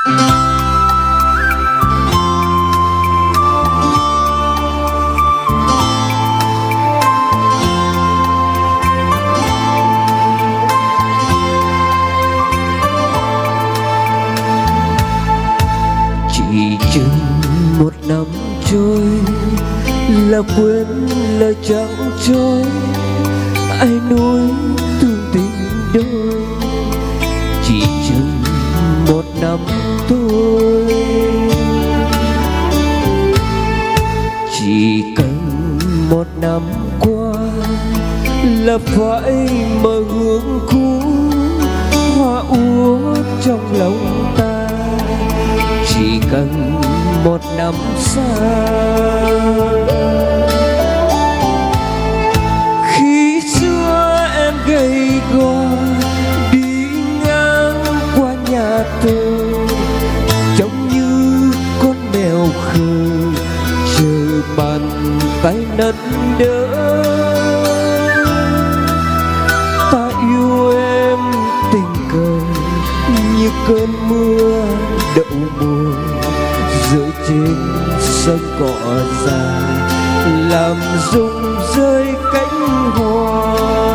Một năm trôi là quên lời chẳng trôi, ai nuối thương tình đôi. Chỉ chừng một năm thôi, chỉ cần một năm qua là phải mở hướng cũ, hoa úa trong lòng ta. Chỉ cần một năm xa, khi xưa em gầy gò đi ngang qua nhà tôi, trông như con mèo khờ chờ bàn tay nâng đỡ. Ta yêu em tình cờ như cơn mưa đậu mùa rơi trên sân cỏ già, làm rụng rơi cánh hoa.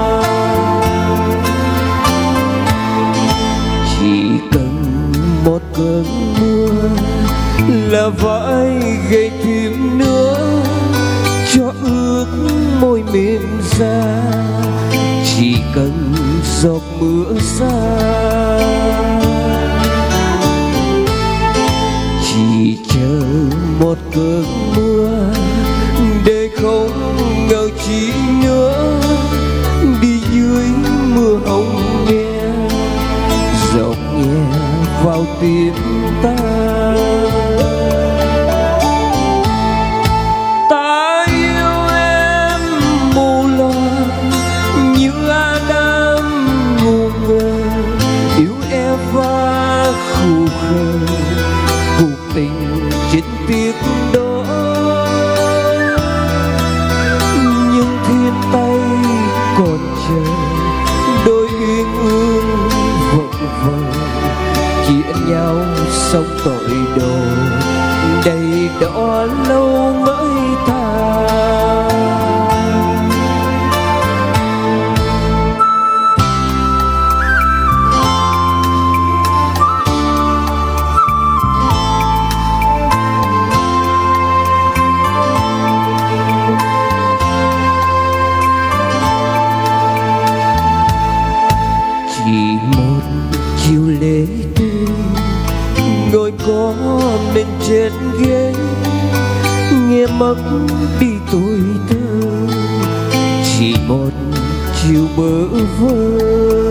Chỉ cần một cơn mưa là vãi gây thêm nữa cho ướt môi mềm da. Chỉ cần giọt mưa xa, chỉ chờ một cơn mưa để không ngờ chi nữa. Đi dưới mưa hồng nghe, giọt nhẹ vào tim ta. Ta yêu em mù loà như Adam ngu ngơ, yêu Eva khù khờ, cuộc tình chết tiếc đó. Nhưng thiên tay còn chờ, đôi uyên ương vật vờ chia nhau sống tội đồ, đầy đỏ lâu mới than. Chỉ một chiều lễ tươi, ngồi có mình trên ghế, nghe mất đi tuổi thơ. Chỉ một chiều bơ vơ,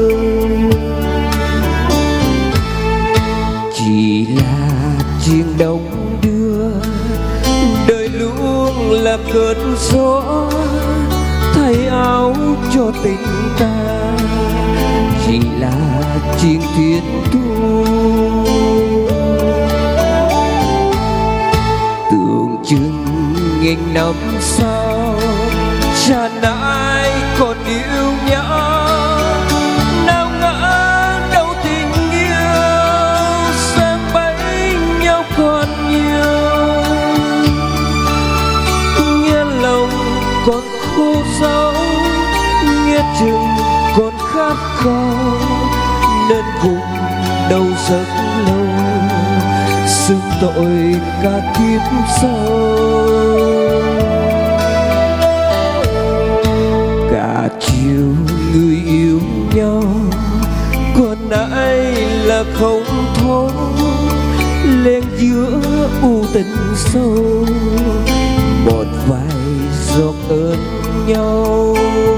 chỉ là chuyện đông đưa, đời luôn là cơn gió thay áo cho tình ta. Chỉ là chuyện thiên thu, tưởng chừng nghìn năm sau chẳng ai còn yêu nhau. Nào ngỡ đâu tình yêu sang bấy nhau còn nhiều, nghe lòng còn khô sâu, nghe chừng còn khát khao, nên cùng đâu rất lâu xưng tội cả kiếp sau. Cả chiều người yêu nhau, còn ai là không thấu, lên giữa u tình sâu một vài giọt ơn nhau.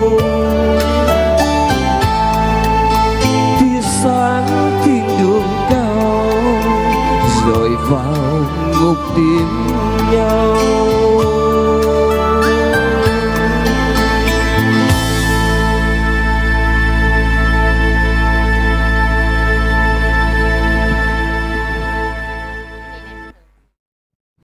Sáng thiên đường cao rồi vào ngục tìm nhau.